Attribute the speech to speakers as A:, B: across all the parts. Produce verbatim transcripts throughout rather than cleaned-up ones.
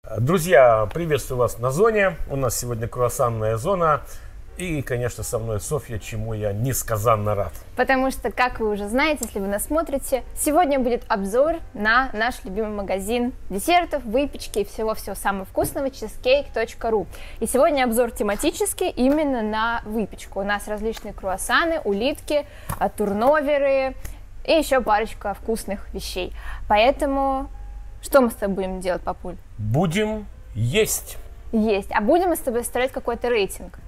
A: Друзья, приветствую вас на зоне. У нас сегодня круассанная зона. И, конечно, со мной Софья, чему я несказанно рад.
B: Потому что, как вы уже знаете, если вы нас смотрите, сегодня будет обзор на наш любимый магазин десертов, выпечки и всего-всего самого вкусного чизкейк точка ру. И сегодня обзор тематический именно на выпечку. У нас различные круассаны, улитки, турноверы и еще парочка вкусных вещей. Поэтому что мы с тобой будем делать, папуль?
A: Будем есть.
B: Есть. А будем мы с тобой строить какой-то рейтинг?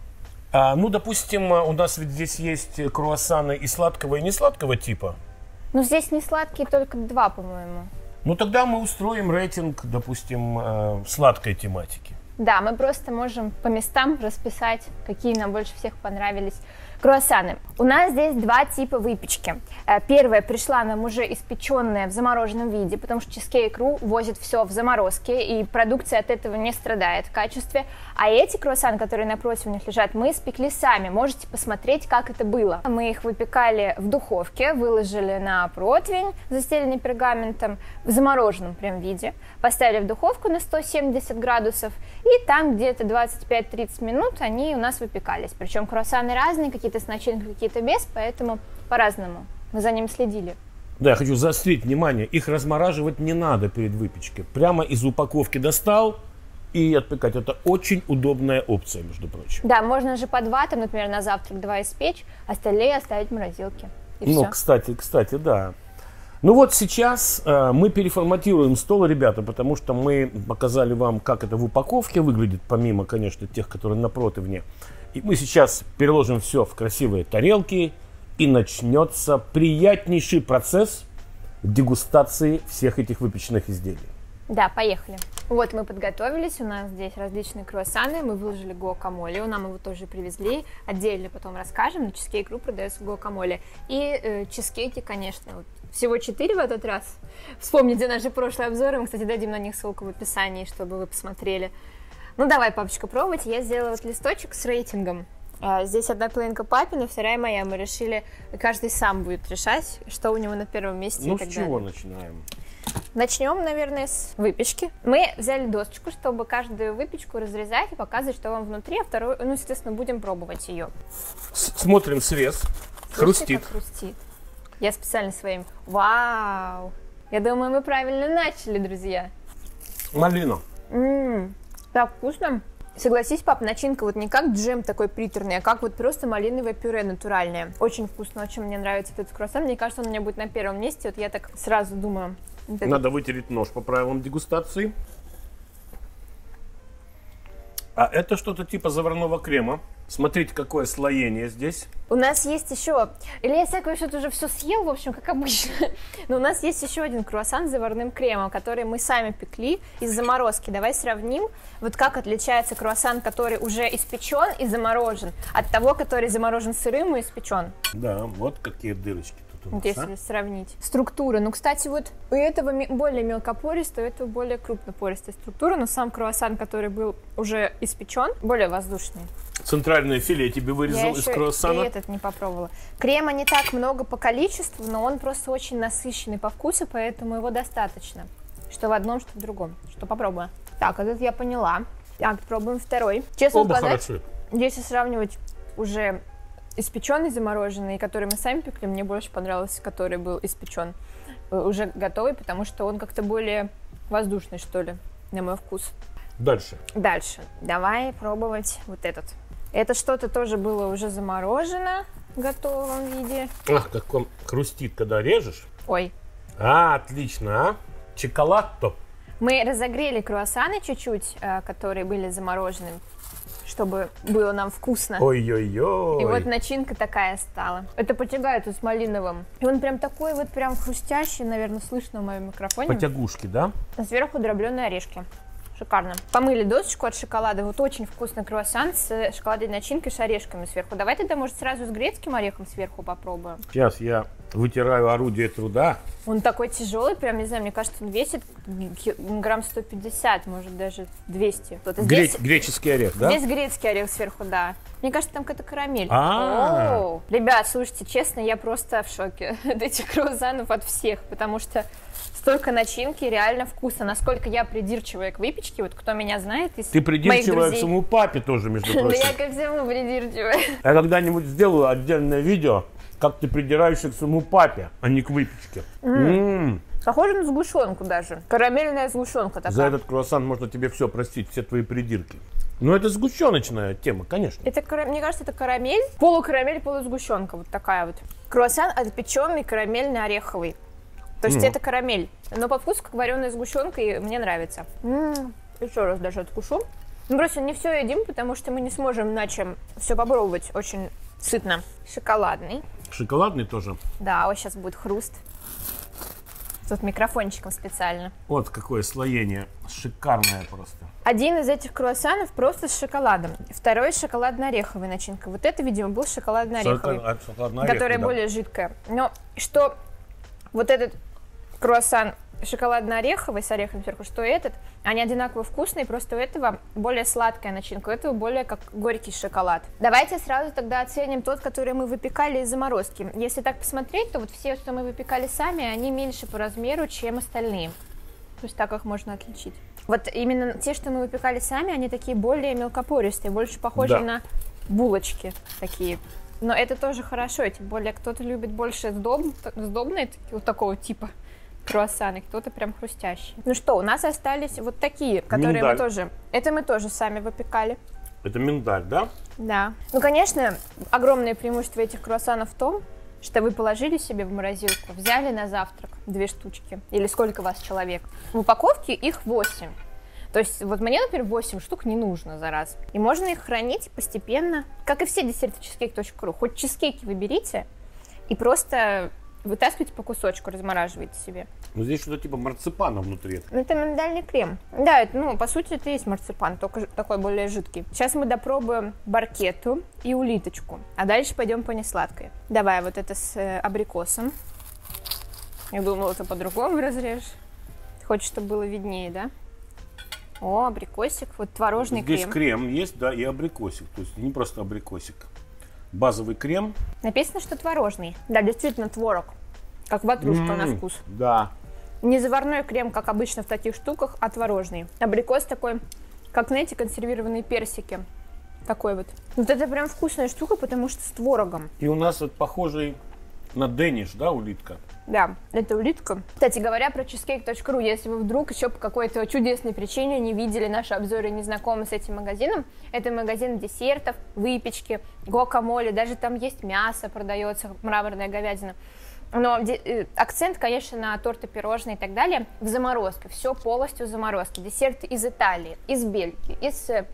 A: А, ну, допустим, у нас ведь здесь есть круассаны и сладкого, и несладкого типа.
B: Ну, здесь не сладкие, только два, по-моему.
A: Ну, тогда мы устроим рейтинг, допустим, э, сладкой тематики.
B: Да, мы просто можем по местам расписать, какие нам больше всех понравились круассаны. У нас здесь два типа выпечки. Первая пришла нам уже испеченная в замороженном виде, потому что чизкейк точка ру возит все в заморозке, и продукция от этого не страдает в качестве. А эти круассаны, которые напротив них лежат, мы испекли сами. Можете посмотреть, как это было. Мы их выпекали в духовке, выложили на противень, застеленный пергаментом, в замороженном прям виде. Поставили в духовку на сто семьдесят градусов, и там где-то двадцать пять тридцать минут они у нас выпекались. Причем круассаны разные, какие-то с начинкой, какие-то без, поэтому по-разному. Мы за ним следили.
A: Да, я хочу заострить внимание, их размораживать не надо перед выпечкой. Прямо из упаковки достал и отпекать. Это очень удобная опция, между прочим.
B: Да, можно же по два, там, например, на завтрак два испечь, остальные оставить в морозилке. И
A: ну,
B: все.
A: кстати, кстати, да. Ну вот сейчас э, мы переформатируем стол, ребята, потому что мы показали вам, как это в упаковке выглядит, помимо, конечно, тех, которые на противне. И мы сейчас переложим все в красивые тарелки, и начнется приятнейший процесс дегустации всех этих выпечных изделий.
B: Да, поехали. Вот мы подготовились, у нас здесь различные круассаны, мы выложили гуакамоле, нам его тоже привезли, отдельно потом расскажем, на чизкейк точка ру продается гуакамоле. И э, чизкейки, конечно, вот, всего четыре в этот раз. Вспомните наши прошлые обзоры, мы, кстати, дадим на них ссылку в описании, чтобы вы посмотрели. Ну давай, папочка, пробовать. Я сделала вот листочек с рейтингом. Здесь одна половинка папина, вторая моя. Мы решили, каждый сам будет решать, что у него на первом месте.
A: Ну,
B: и так
A: с чего
B: далее.
A: начинаем?
B: Начнем, наверное, с выпечки. Мы взяли досочку, чтобы каждую выпечку разрезать и показывать, что вам внутри, а вторую, ну, естественно, будем пробовать ее.
A: Смотрим срез.
B: Слушайте,
A: Хрустит.
B: как хрустит. Я специально своим. Вау! Я думаю, мы правильно начали, друзья.
A: Малина.
B: М-м, так вкусно. Согласись, пап, начинка вот не как джем такой приторный, а как вот просто малиновое пюре натуральное. Очень вкусно, очень мне нравится этот круассан. Мне кажется, он у меня будет на первом месте. Вот я так сразу думаю. Вот
A: Надо вытереть нож по правилам дегустации. А это что-то типа заварного крема. Смотрите, какое слоение здесь.
B: У нас есть еще, или я всякое что-то уже все съел, в общем, как обычно. Но у нас есть еще один круассан с заварным кремом, который мы сами пекли из заморозки. Давай сравним, вот как отличается круассан, который уже испечен и заморожен, от того, который заморожен сырым и испечен.
A: Да, вот какие дырочки тут у нас.
B: Если
A: А?
B: сравнить. Структура. Ну, кстати, вот у этого более мелкопористая, у этого более крупнопористая структура, но сам круассан, который был уже испечен, более воздушный.
A: Центральное филе я тебе вырезал
B: Я
A: из
B: еще
A: круассана.
B: и этот не попробовала. Крема не так много по количеству, но он просто очень насыщенный по вкусу, поэтому его достаточно. Что в одном, что в другом. Что попробую. Так, этот я поняла. Так, пробуем второй. Честно
A: Оба
B: сказать,
A: хороши.
B: если сравнивать уже испеченный замороженный, который мы сами пекли, мне больше понравился, который был испечен уже готовый, потому что он как-то более воздушный, что ли, на мой вкус.
A: Дальше.
B: Дальше. Давай пробовать вот этот. Это что-то тоже было уже заморожено в готовом виде.
A: Ах, как он хрустит, когда режешь.
B: Ой.
A: А, отлично, а? Чоколатто.
B: Мы разогрели круассаны чуть-чуть, которые были заморожены, чтобы было нам вкусно.
A: Ой-ой-ой.
B: И вот начинка такая стала. Это потягает с малиновым. И он прям такой вот прям хрустящий, наверное, слышно в моем микрофоне.
A: Потягушки, да?
B: А сверху дробленые орешки. Шикарно. Помыли досочку от шоколада. Вот очень вкусный круассан с шоколадной начинкой с орешками сверху. Давай тогда, может, сразу с грецким орехом сверху попробуем.
A: Сейчас я вытираю орудие труда.
B: Он такой тяжелый, прям, не знаю, мне кажется, он весит грамм сто пятьдесят, может, даже двести. Вот
A: Гре-
B: здесь,
A: греческий орех, да?
B: здесь грецкий орех сверху, да. Мне кажется, там какая-то карамель.
A: А-а-а.
B: О, ребят, слушайте, честно, я просто в шоке от этих круассанов от всех, потому что столько начинки, реально вкусно. Насколько я придирчивая к выпечке, вот кто меня знает из
A: Ты придирчивая
B: моих
A: к своему папе тоже, между
B: Да
A: прочим.
B: я ко всему придирчивая.
A: Я когда-нибудь сделаю отдельное видео, как ты придираешься к своему папе, а не к выпечке. М-м.
B: Похоже на сгущенку даже. Карамельная сгущенка такая.
A: За этот круассан можно тебе все простить, все твои придирки. Ну, это сгущеночная тема, конечно.
B: Это, кара- мне кажется, это карамель, полукарамель, полусгущенка, вот такая вот. Круассан отпеченный карамельно-ореховый. То есть
A: Мгм.
B: это карамель, но по вкусу как вареная сгущенка, и мне нравится. М-м, еще раз даже откушу. Мы просто не все едим, потому что мы не сможем иначе все попробовать. Очень сытно. Шоколадный.
A: Шоколадный тоже.
B: Да, вот сейчас будет хруст. Тут микрофончиком специально.
A: Вот какое слоение. Шикарное просто.
B: Один из этих круассанов просто с шоколадом. Второй с шоколадно-ореховой начинкой. Вот это, видимо, был шоколадно-ореховый,
A: Шоколад- шоколадно-ореховый,
B: которая
A: да.
B: более жидкая. Но что вот этот круассан шоколадно-ореховый с орехом сверху, что и этот, они одинаково вкусные, просто у этого более сладкая начинка, у этого более как горький шоколад. Давайте сразу тогда оценим тот, который мы выпекали из заморозки. Если так посмотреть, то вот все, что мы выпекали сами, они меньше по размеру, чем остальные. То есть так их можно отличить. Вот именно те, что мы выпекали сами, они такие более мелкопористые, больше похожи
A: Да.
B: на булочки такие. Но это тоже хорошо, тем более кто-то любит больше сдоб... сдобные, такие, вот такого типа круассаны, кто-то прям хрустящий. Ну что, у нас остались вот такие, которые
A: Миндаль.
B: мы тоже... Это мы тоже сами выпекали.
A: Это миндаль, да?
B: Да. Ну, конечно, огромное преимущество этих круассанов в том, что вы положили себе в морозилку, взяли на завтрак две штучки, или сколько вас человек. В упаковке их восемь. То есть вот мне, например, восемь штук не нужно за раз. И можно их хранить постепенно, как и все десерты чизкейк точка ру. Хоть чизкейки вы берите и просто вытаскивайте по кусочку, размораживайте себе.
A: Ну, здесь что-то типа марципана внутри.
B: Это миндальный крем. Да, это, ну, по сути, это и есть марципан, только ж- такой более жидкий. Сейчас мы допробуем баркету и улиточку, а дальше пойдем по несладкой. Давай вот это с э, абрикосом. Я думала, это по-другому разрежешь. Ты хочешь, чтобы было виднее, да? О, абрикосик, вот творожный
A: Здесь
B: крем.
A: крем есть, да, и абрикосик. То есть не просто абрикосик. Базовый крем.
B: Написано, что творожный. Да, действительно, творог. Как ватрушка
A: М,
B: на вкус.
A: Да.
B: Не заварной крем, как обычно в таких штуках, а творожный. Абрикос такой, как, знаете, консервированные персики. Такой вот. Вот это прям вкусная штука, потому что с творогом.
A: И у нас вот похожий на дэниш, да, улитка?
B: Да, это улитка. Кстати говоря, про чизкейк точка ру, если вы вдруг еще по какой-то чудесной причине не видели наши обзоры и не знакомы с этим магазином, это магазин десертов, выпечки, гуакамоле, даже там есть мясо, продается, мраморная говядина. Но де- э, акцент, конечно, на торты, пирожные и так далее в заморозке. Все полностью в заморозке. Десерты из Италии, из Бельгии, из э,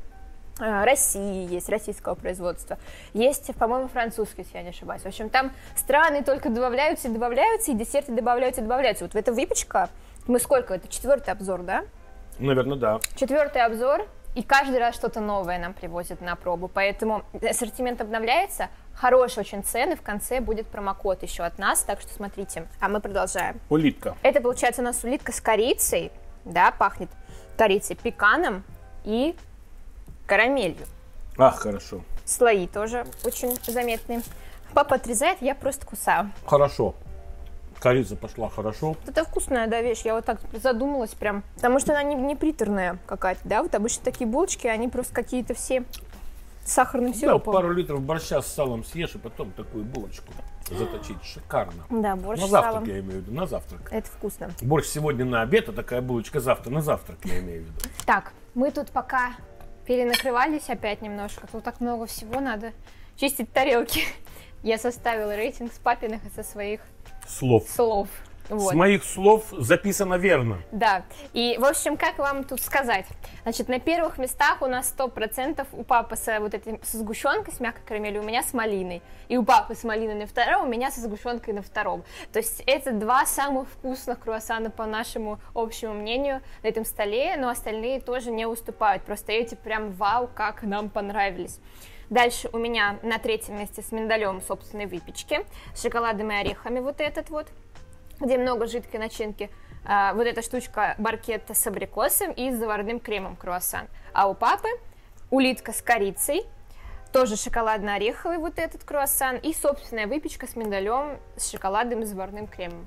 B: России есть, российского производства. Есть, по-моему, французский, если я не ошибаюсь. В общем, там страны только добавляются и добавляются, и десерты добавляются и добавляются. Вот в эта выпечка, мы сколько? Это четвертый обзор, да?
A: Наверное, да.
B: Четвертый обзор, и каждый раз что-то новое нам привозят на пробу. Поэтому ассортимент обновляется, хорошие очень цены, в конце будет промокод еще от нас, так что смотрите. А мы продолжаем.
A: Улитка.
B: Это, получается, у нас улитка с корицей, да, пахнет корицей, пеканом и карамелью.
A: Ах, хорошо.
B: Слои тоже очень заметные. Папа отрезает, я просто кусаю.
A: Хорошо. Корица пошла хорошо.
B: Это вкусная, да, вещь. Я вот так задумалась прям. Потому что она не, не приторная какая-то, да? Вот обычно такие булочки, они просто какие-то все с сахарным
A: Да,
B: сиропом.
A: пару литров борща с салом съешь, и потом такую булочку заточить. Шикарно.
B: Да, борщ
A: На
B: с
A: завтрак,
B: салом.
A: я имею в виду, на завтрак.
B: Это вкусно.
A: Борщ сегодня на обед, а такая булочка завтра на завтрак, я имею в виду.
B: Так, мы тут пока перенакрывались опять немножко. Тут так много всего, надо чистить тарелки. Я составила рейтинг с папиных и со своих
A: Слов.
B: слов. Вот.
A: С моих слов записано верно.
B: Да, и, в общем, как вам тут сказать? Значит, на первых местах у нас сто процентов у папы с вот этим, со сгущенкой, с мягкой карамелью, у меня с малиной. И у папы с малиной на втором, у меня со сгущенкой на втором. То есть это два самых вкусных круассана, по нашему общему мнению, на этом столе, но остальные тоже не уступают. Просто эти прям вау, как нам понравились. Дальше у меня на третьем месте с миндалем собственной выпечки, с шоколадом и орехами вот этот вот, где много жидкой начинки. А, вот эта штучка баркетта с абрикосом и с заварным кремом круассан. А у папы улитка с корицей, тоже шоколадно-ореховый вот этот круассан и собственная выпечка с миндалем, с шоколадом и заварным кремом.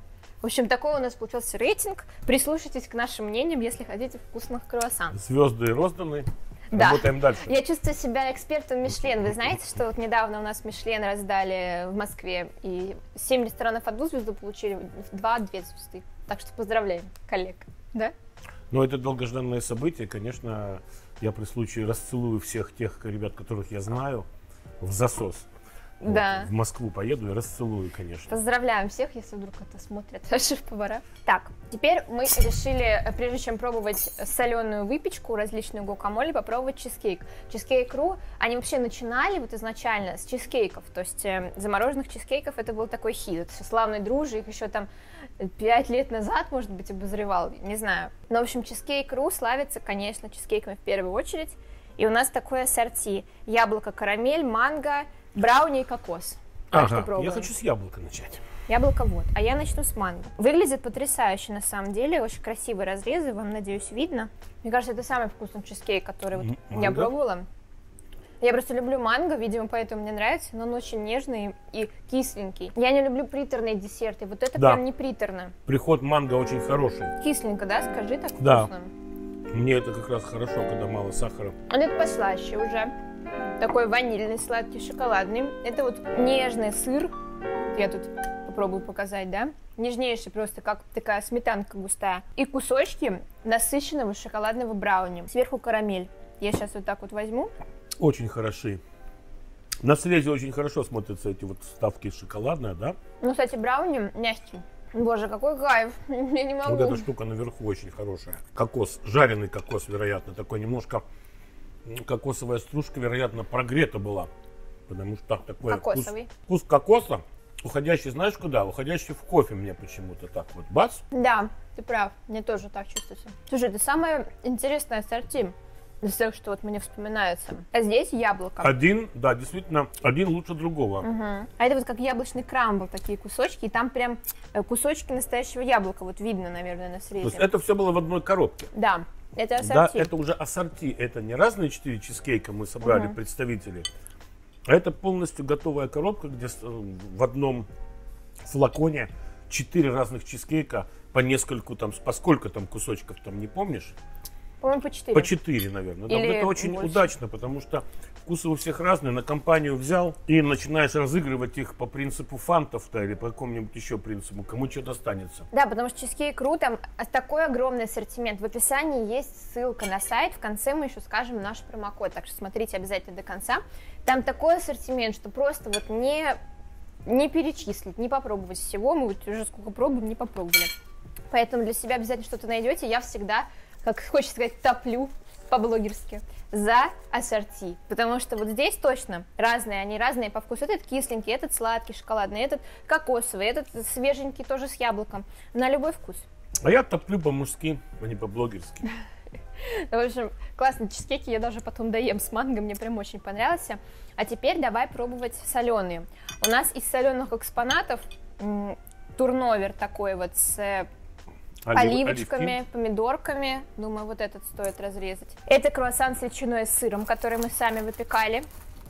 B: В общем, такой у нас получился рейтинг. Прислушайтесь к нашим мнениям, если хотите вкусных круассанов.
A: Звезды розданы.
B: Да.
A: Работаем дальше.
B: Я чувствую себя экспертом Мишлен. Вы знаете, что вот недавно у нас Мишлен раздали в Москве, и семь ресторанов одну звезду получили, два две звезды. Так что поздравляем коллег. Да?
A: Но это долгожданное событие. Конечно, я при случае расцелую всех тех ребят, которых я знаю, в засос.
B: Да.
A: Вот, в Москву поеду и расцелую, конечно.
B: Поздравляем всех, если вдруг это смотрят шеф-повара. Так, теперь мы решили, прежде чем пробовать соленую выпечку, различную гуакамоле, попробовать чизкейк. Чизкейк.ру, они вообще начинали вот изначально с чизкейков, то есть э, замороженных чизкейков это был такой хит. Это славный дружи, их еще там пять лет назад, может быть, обозревал, не знаю. Но, в общем, чизкейк.ру славится, конечно, чизкейками в первую очередь. И у нас такое ассорти: яблоко, карамель, манго, брауни и кокос. Так
A: Ага,
B: что
A: я хочу с яблока начать.
B: Яблоко вот, а я начну с манго. Выглядит потрясающе на самом деле, очень красивые разрезы, вам, надеюсь, видно. Мне кажется, это самый вкусный чизкейк, который вот я пробовала. Я просто люблю манго, видимо, поэтому мне нравится, но он очень нежный и кисленький. Я не люблю приторные десерты, вот это
A: Да.
B: прям не приторно.
A: Приход манго очень хороший.
B: Кисленько, да, скажи, так
A: Да.
B: вкусно.
A: Мне это как раз хорошо, когда мало сахара.
B: Он это послаще уже. Такой ванильный, сладкий, шоколадный. Это вот нежный сыр. Я тут попробую показать, да? Нежнейший просто, как такая сметанка густая. И кусочки насыщенного шоколадного брауни. Сверху карамель. Я сейчас вот так вот возьму.
A: Очень хороши. На срезе очень хорошо смотрятся эти вот вставки шоколадные, да?
B: Ну, кстати, брауни мягкий. Боже, какой кайф. Я не могу.
A: Вот эта штука наверху очень хорошая. Кокос, жареный кокос, вероятно, такой немножко кокосовая стружка, вероятно, прогрета была. Потому что так такой
B: Кокосовый.
A: Вкус, вкус кокоса, уходящий, знаешь куда? Уходящий в кофе мне почему-то так вот. Бац.
B: Да, ты прав. Мне тоже так чувствуется. Слушай, это самое интересное ассорти из всех, что вот мне вспоминается. А здесь яблоко.
A: Один, да, действительно, один лучше другого.
B: Угу. А это вот как яблочный крамбл, такие кусочки, и там прям э, кусочки настоящего яблока, вот видно, наверное, на
A: То
B: срезе.
A: есть это все было в одной коробке.
B: Да, это
A: Да,
B: ассорти.
A: это уже ассорти. Это не разные четыре чизкейка мы собрали,
B: Мгм.
A: представителей. А это полностью готовая коробка, где с- в одном флаконе четыре разных чизкейка по нескольку там, по сколько там кусочков там, не помнишь?
B: По-моему, по четыре.
A: По четыре, наверное. Да, вот
B: Или
A: это очень
B: больше.
A: удачно, потому что вкусы у всех разные. На компанию взял и начинаешь разыгрывать их по принципу фантов-то или по какому-нибудь еще принципу, кому что достанется.
B: Да, потому что чизкейк.ру, там такой огромный ассортимент. В описании есть ссылка на сайт, в конце мы еще скажем наш промокод, так что смотрите обязательно до конца. Там такой ассортимент, что просто вот не, не перечислить, не попробовать всего, мы вот уже сколько пробуем, не попробовали. Поэтому для себя обязательно что-то найдете, я всегда, как хочется сказать, топлю по-блогерски за ассорти, потому что вот здесь точно разные, они разные по вкусу. Этот кисленький, этот сладкий, шоколадный, этот кокосовый, этот свеженький, тоже с яблоком, на любой вкус.
A: А я топлю по-мужски, а не по-блогерски.
B: В общем, классные чизкейки, я даже потом доем с манго, мне прям очень понравился. А теперь давай пробовать соленые. У нас из соленых экспонатов м, турновер такой вот с э,
A: Олив-
B: оливочками,
A: оливки.
B: помидорками. Думаю, вот этот стоит разрезать. Это круассан с ветчиной и сыром, который мы сами выпекали.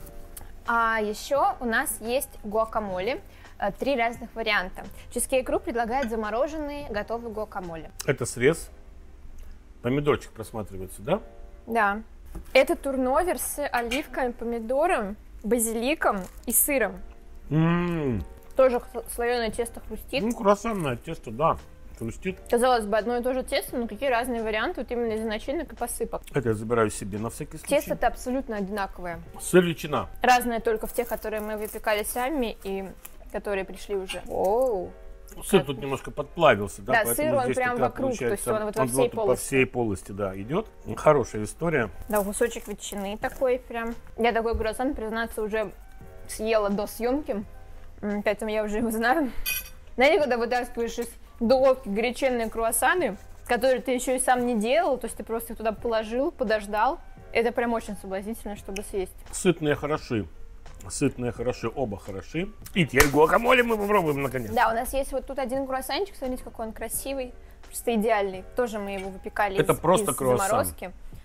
B: А еще у нас есть гуакамоле. э, Три разных варианта. Чизкейк.ру предлагает замороженные готовые гуакамоле.
A: Это срез. Помидорчик просматривается, да?
B: Да. Это турновер с оливками, помидором, базиликом и сыром.
A: М-м-м.
B: Тоже слоеное тесто хрустит.
A: Ну, круассанное тесто, да, хрустит.
B: Казалось бы, одно и то же тесто, но какие разные варианты вот именно из начинок и посыпок.
A: Это я забираю себе на всякий случай.
B: Тесто-то абсолютно одинаковое.
A: Сыр, ветчина.
B: Разное только в тех, которые мы выпекали сами и которые пришли уже. Оу.
A: Сыр
B: Как-
A: тут немножко подплавился, да,
B: Да,
A: поэтому
B: сыр, он
A: здесь
B: прям
A: такая
B: вокруг, то есть
A: получается,
B: он вот во всей
A: по
B: полости.
A: всей полости, да, идет. Хорошая история.
B: Да, кусочек ветчины такой прям. Я такой круассан, признаться, уже съела до съемки, м, поэтому я уже его знаю. Знаете, когда вытаскиваешь из духовки горяченные круассаны, которые ты еще и сам не делал, то есть ты просто их туда положил, подождал, это прям очень соблазнительно, чтобы съесть.
A: Сытные хороши. Сытные хороши, оба хороши. И теперь гуакамоле мы попробуем наконец.
B: Да, у нас есть вот тут один круассанчик, смотрите, какой он красивый, просто идеальный. Тоже мы его выпекали
A: Это
B: из,
A: просто
B: из
A: круассан.
B: заморозки.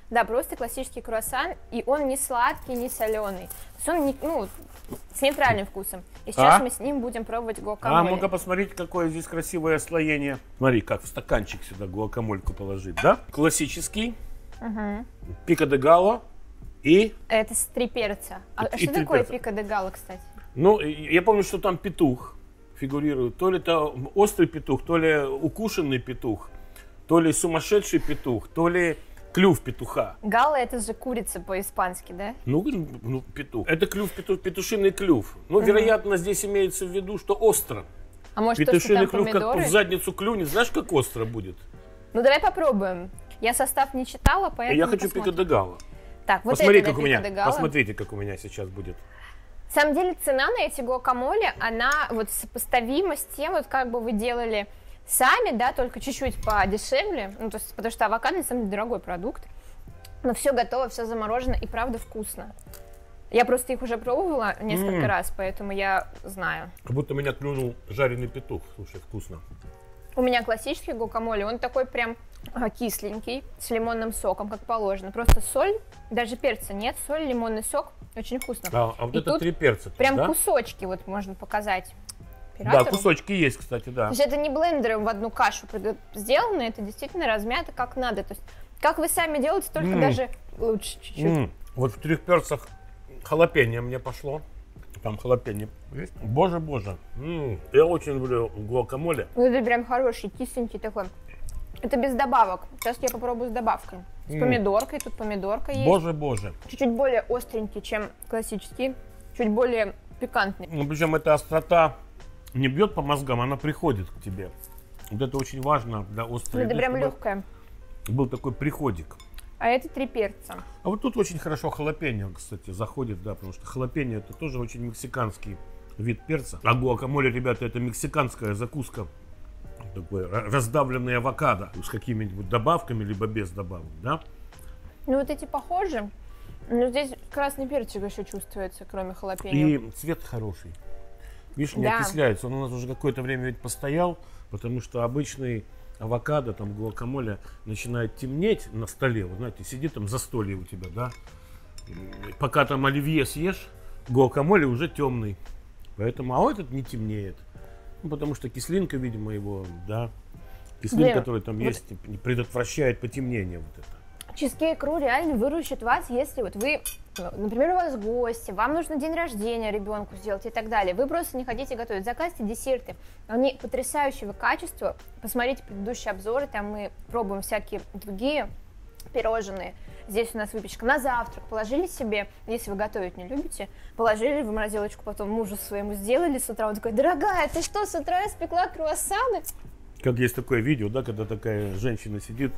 B: Да, просто классический круассан, и он не сладкий, не соленый. То есть он не, ну, с нейтральным вкусом. И сейчас
A: А?
B: мы с ним будем пробовать
A: А,
B: гуакамоле.
A: ну-ка посмотрите, какое здесь красивое слоение. Смотри, как в стаканчик сюда гуакамольку положить, да? Классический,
B: Угу.
A: пико де галло и...
B: Это с три перца. А
A: И- и
B: что
A: три
B: такое
A: перца.
B: пико де галло, кстати?
A: Ну, и- я помню, что там петух фигурирует. То ли это острый петух, то ли укушенный петух, то ли сумасшедший петух, то ли клюв петуха.
B: Галло — это же курица по-испански, да?
A: Ну, ну, петух. Это клюв, петух, петушиный клюв. Ну, вероятно, здесь имеется в виду, что остро.
B: А может, то, что
A: Петушиный
B: там
A: клюв, как
B: помидоры?
A: в задницу клюнет, знаешь, как остро будет?
B: Ну, давай попробуем. Я состав не читала, поэтому
A: Я хочу
B: посмотрим.
A: пико де галло.
B: Так, вот
A: Посмотри,
B: это да,
A: как у
B: пико
A: меня.
B: де галло.
A: Посмотрите, как у меня сейчас будет.
B: На самом деле цена на эти гуакамоле, она вот сопоставима с тем, вот как бы вы делали сами, да, только чуть-чуть подешевле, ну, то есть, потому что авокадо, на самом деле, дорогой продукт, но все готово, все заморожено и правда вкусно. Я просто их уже пробовала несколько
A: М.
B: раз, поэтому я знаю.
A: Как будто меня клюнул жареный петух. Слушай, вкусно.
B: У меня классический гуакамоле, он такой прям а, кисленький, с лимонным соком, как положено. Просто соль, даже перца нет, соль, лимонный сок, очень вкусно.
A: А, а вот
B: И
A: это
B: тут
A: три перца.
B: Прям
A: да?
B: кусочки вот можно показать
A: Да,
B: оператору.
A: кусочки есть, кстати, да.
B: То есть это не блендером в одну кашу приготов- сделано, это действительно размято как надо. То есть как вы сами делаете, только
A: М.
B: даже лучше чуть-чуть.
A: М, Вот в трех перцах халапеньо мне пошло. Там халапеньо есть. Боже, боже. М, Я очень люблю гуакамоле.
B: Ну, это прям хороший, кисленький такой. Это без добавок. Сейчас я попробую с добавкой. С
A: М.
B: помидоркой, тут помидорка есть.
A: Боже, боже.
B: Чуть-чуть более остренький, чем классический. Чуть более пикантный.
A: Ну, причем эта острота не бьет по мозгам, она приходит к тебе. Вот это очень важно для острой
B: Это
A: еды,
B: прям
A: чтобы
B: легкое.
A: был такой приходик.
B: А это три перца.
A: А вот тут очень хорошо халапеньо, кстати, заходит, да, потому что халапеньо это тоже очень мексиканский вид перца. А гуакамоле, ребята, это мексиканская закуска. Такой ра- раздавленный авокадо с какими-нибудь добавками, либо без добавок, да?
B: Ну вот эти похожи. Но здесь красный перчик еще чувствуется, кроме халапеньо.
A: И цвет хороший. Видишь, не
B: Да.
A: окисляется. Он у нас уже какое-то время ведь постоял, потому что обычный авокадо, там, гуакамоле начинает темнеть на столе. Вот знаете, сидит там застолье у тебя, да? И пока там оливье съешь, гуакамоле уже темный. Поэтому, а этот не темнеет. Ну, потому что кислинка, видимо, его, да, кислинка,
B: Блин,
A: которая там
B: вот-
A: есть, не предотвращает потемнение вот это.
B: Чизкейк.ру реально выручит вас, если вот вы, ну, например, у вас гости, вам нужно день рождения ребенку сделать и так далее. Вы просто не хотите готовить. Заказывайте десерты. Они потрясающего качества. Посмотрите предыдущие обзоры, там мы пробуем всякие другие пирожные. Здесь у нас выпечка на завтрак. Положили себе, если вы готовить не любите, положили в морозилочку, потом мужу своему сделали с утра. Он такой: дорогая, ты что, с утра испекла круассаны?
A: Как есть такое видео, да, когда такая женщина сидит,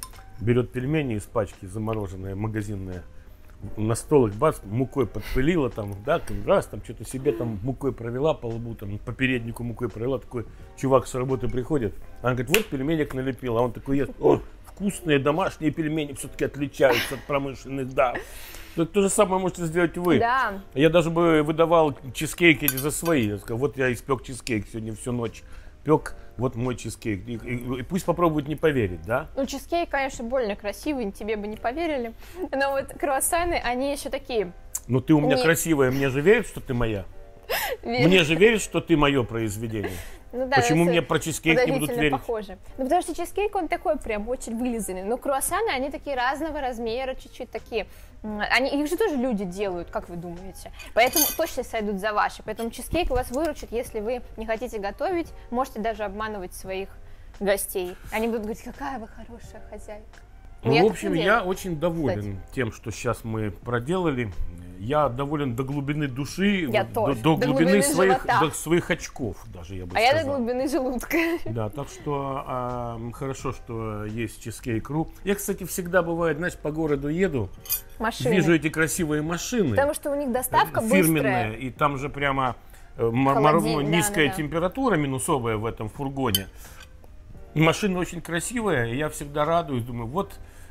A: берет пельмени из пачки замороженные, магазинные, на стол их бац, мукой подпылила там, да, там, раз, там что-то себе там мукой провела по лбу, там по переднику мукой провела, такой чувак с работы приходит, она говорит: вот пельменек налепил, а он такой ест: о, вкусные домашние пельмени все-таки отличаются от промышленных, да. То, то же самое можете сделать вы.
B: Да.
A: Я даже бы выдавал чизкейки за свои. Я сказал: вот я испек чизкейк сегодня всю ночь. Пек, вот мой чизкейк. И, и- и пусть попробуют не поверить, да?
B: Ну, чизкейк, конечно, больно красивый, тебе бы не поверили. Но вот круассаны, они еще такие.
A: Ну ты у меня
B: Не-
A: красивая, мне же верят, что ты моя?
B: ве-
A: Мне же верят, что ты мое произведение.
B: Ну да,
A: Почему
B: это
A: мне про чизкейк не будут
B: подозрительно
A: верить?
B: похоже. Ну, потому что чизкейк, он такой прям очень вылизанный. Но круассаны, они такие разного размера, чуть-чуть такие. м, Они, их же тоже люди делают, как вы думаете. Поэтому точно сойдут за ваши. Поэтому чизкейк вас выручит, если вы не хотите готовить. Можете даже обманывать своих гостей. Они будут говорить: какая вы хорошая хозяйка.
A: Ну,
B: Я
A: в
B: так
A: общем,
B: не
A: я
B: делаю,
A: очень доволен тем, что сейчас мы проделали. Я доволен до глубины души,
B: Я
A: вот,
B: тоже.
A: до,
B: До
A: до глубины
B: глубины
A: своих,
B: живота.
A: до своих очков даже, я бы
B: А я до
A: сказал.
B: глубины желудка.
A: Да, так что а, хорошо, что есть Cheesecake.ru. Я, кстати, всегда бывает, знаешь, по городу еду,
B: Машины.
A: вижу эти красивые машины,
B: Потому что у них доставка
A: фирменные,
B: быстрая.
A: и там же прямо э, м-
B: Холодильник,
A: мороз-
B: да,
A: низкая
B: да, да.
A: температура минусовая в этом фургоне. И машина очень красивая, и я всегда радуюсь, думаю: вот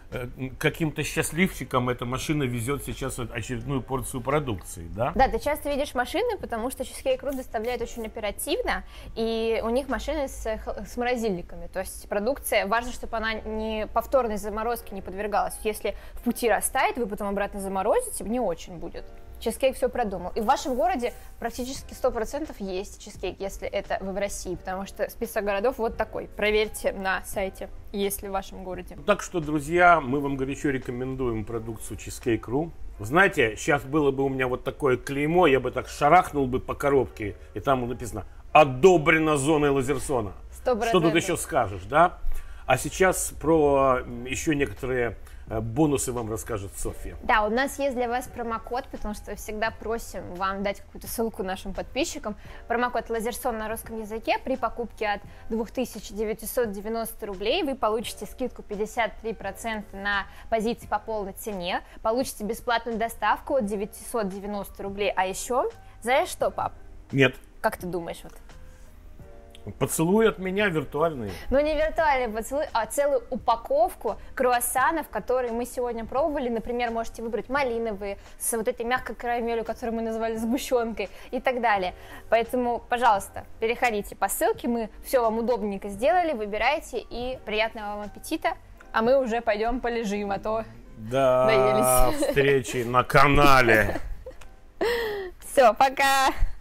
A: э, каким-то счастливчикам эта машина везет сейчас вот очередную порцию продукции, да?
B: Да, ты часто видишь машины, потому что Cheesecake Crew доставляет очень оперативно, и у них машины с, с морозильниками. То есть продукция, важно, чтобы она не повторной заморозке не подвергалась. Если в пути растает, вы потом обратно заморозите, не очень будет. Чизкейк все продумал. И в вашем городе практически сто процентов есть чизкейк, если это вы в России, потому что список городов вот такой. Проверьте на сайте, есть ли в вашем городе.
A: Так что, друзья, мы вам горячо рекомендуем продукцию Cheesecake Crew. Знаете, сейчас было бы у меня вот такое клеймо, я бы так шарахнул бы по коробке, и там написано «Одобрено зоной Лазерсона».
B: сто процентов.
A: Что тут еще скажешь, да? А сейчас про еще некоторые бонусы вам расскажет Софья.
B: Да, у нас есть для вас промокод, потому что всегда просим вам дать какую-то ссылку нашим подписчикам. Промокод Лазерсон на русском языке. При покупке от две тысячи девятьсот девяносто рублей вы получите скидку пятьдесят три процента на позиции по полной цене. Получите бесплатную доставку от девятьсот девяносто рублей. А еще, знаешь что, пап?
A: Нет.
B: Как ты думаешь, вот?
A: Поцелуй от меня виртуальный.
B: Ну, не виртуальный поцелуй, а целую упаковку круассанов, которые мы сегодня пробовали. Например, можете выбрать малиновые, с вот этой мягкой карамелью, которую мы назвали сгущенкой и так далее. Поэтому, пожалуйста, переходите по ссылке, мы все вам удобненько сделали, выбирайте, и приятного вам аппетита. А мы уже пойдем полежим, а то
A: до
B: доелись.
A: Встречи на канале.
B: Все, пока!